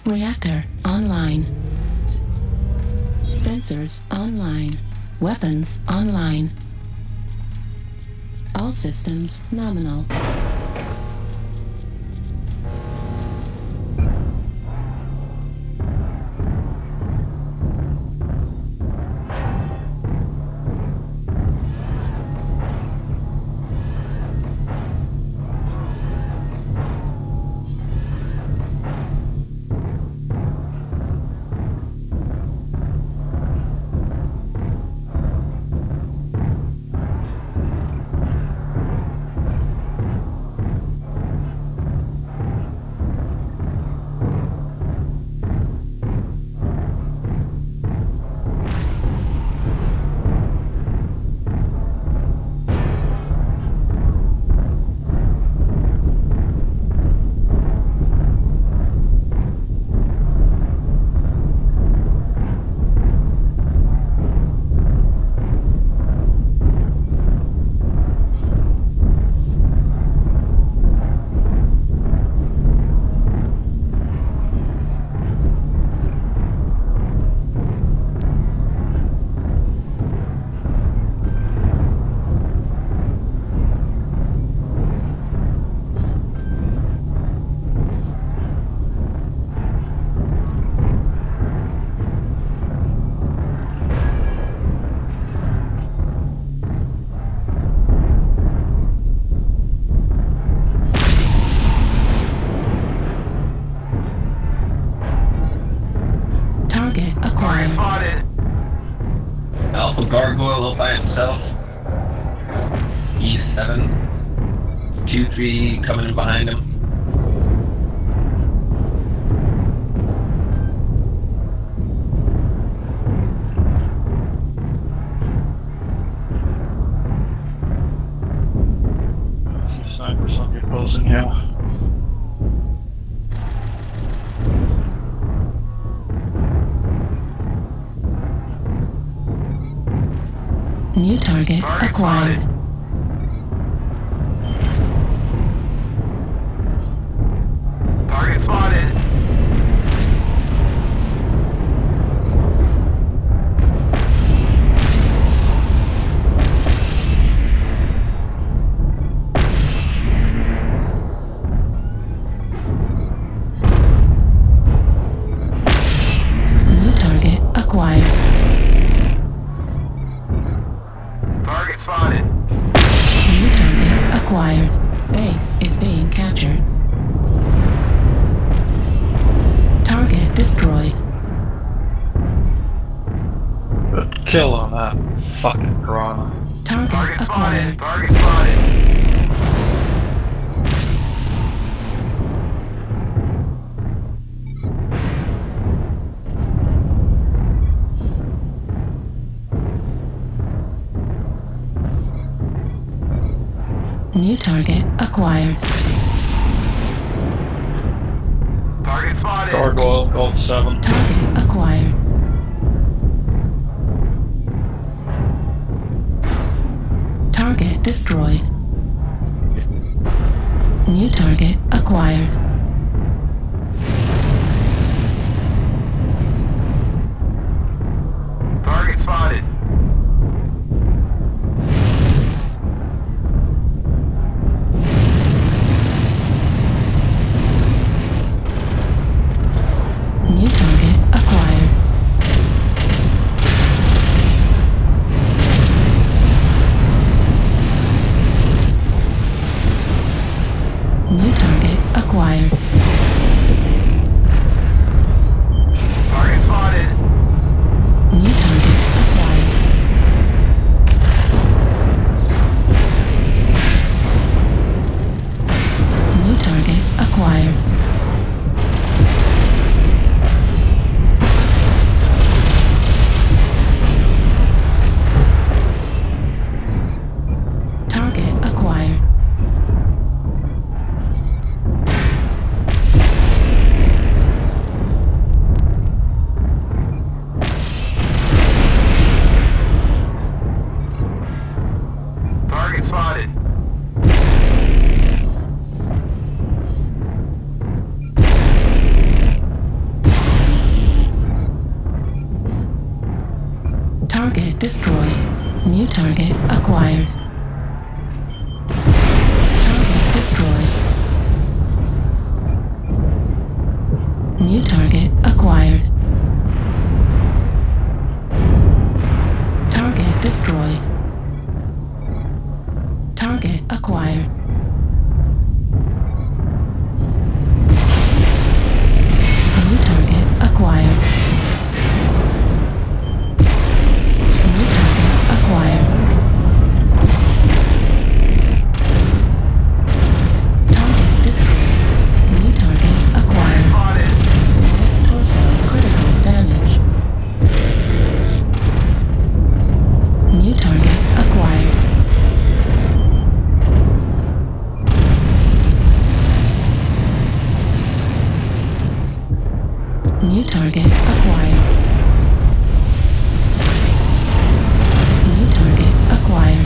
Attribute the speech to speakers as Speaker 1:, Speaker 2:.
Speaker 1: Reactor online. Sensors online. Weapons online. All systems nominal.
Speaker 2: Gargoyle all by itself. E7. 2-3 coming in behind him.
Speaker 3: Snipers on your closing here.
Speaker 1: New target acquired.
Speaker 4: Target spotted.
Speaker 1: New target acquired.
Speaker 4: Target spotted.
Speaker 1: New target acquired. Base is being captured. Target destroyed.
Speaker 3: Good kill on that fucking piranha.
Speaker 1: Target acquired.
Speaker 4: Target spotted.
Speaker 1: New target acquired.
Speaker 4: Target spotted.
Speaker 3: Gargoyle, Gold 7.
Speaker 1: Target acquired. Target destroyed. New target acquired.
Speaker 4: Target spotted.
Speaker 1: New target acquired. New target acquired. destroyed. New target acquired. Target destroyed. New target acquired. Target destroyed. Target acquired. New target acquired. New target acquired. Target destroyed. New target acquired.
Speaker 4: Spotted.
Speaker 1: Left torso critical damage. New target acquired. New target acquired. New target acquired.